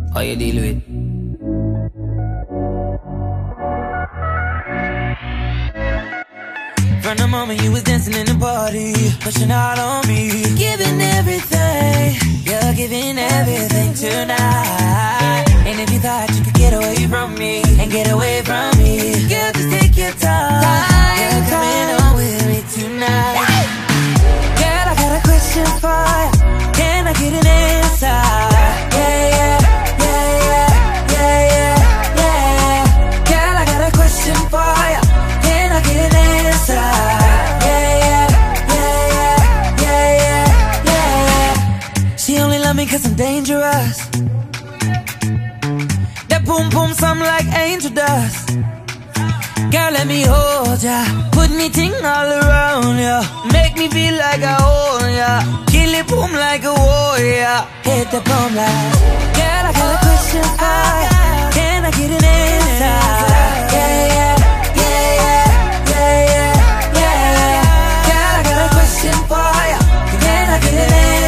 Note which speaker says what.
Speaker 1: How you deal with? From the moment you was dancing in the party, pushing out on me, giving everything, you're giving everything tonight. And if you thought you could get away from me, and get away from me, girl, just take your time. You're coming on with me tonight. Girl, I got a question for you. Can I get an answer? Yeah, yeah, yeah, yeah, yeah, yeah, yeah. Girl, I got a question for you. Can I get an answer? Yeah, yeah, yeah, yeah, yeah, yeah, yeah. She only love me 'cause I'm dangerous. That boom boom sound like angel dust. Girl, let me hold ya, put me ting all around ya, make me feel like I own ya, kill it boom like a warrior, hit the boom like. Girl, I got a question for ya. Can I get an answer? Yeah, yeah, yeah, yeah, yeah, yeah, yeah. Girl, I got a question for ya. Can I get an answer?